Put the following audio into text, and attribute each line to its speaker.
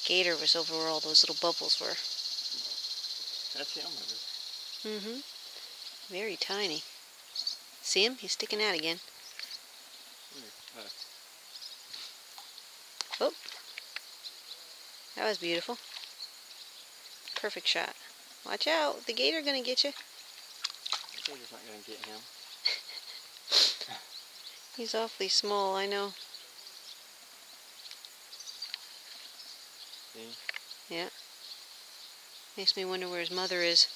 Speaker 1: gator was over where all those little bubbles were.
Speaker 2: That's him.
Speaker 1: Mm-hmm. Very tiny. See him? He's sticking out again. Oh. That was beautiful. Perfect shot. Watch out. The gator gonna get you.
Speaker 2: The gator's not gonna get him.
Speaker 1: He's awfully small, I know.
Speaker 2: See?
Speaker 1: Yeah. Makes me wonder where his mother is.